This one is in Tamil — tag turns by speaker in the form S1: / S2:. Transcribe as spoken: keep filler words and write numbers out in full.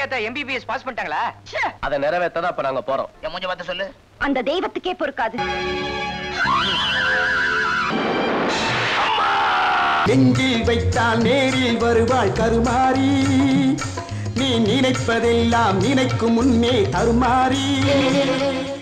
S1: ராஜாத்த எம்பிபிஎஸ் பாஸ் பண்ணிட்டாங்களா?
S2: அதை நிறைவேற்றதான் இப்ப நாங்க போறோம்.
S1: என் மூஞ்ச பார்த்து சொல்லு.
S3: அந்த தெய்வத்துக்கே பொறுக்காது.
S4: நெஞ்சில் வைத்தால் நேரில் வருவாள் கருமாரி, நீ நினைப்பதெல்லாம் நினைக்கும் முன்னே தருமாறி.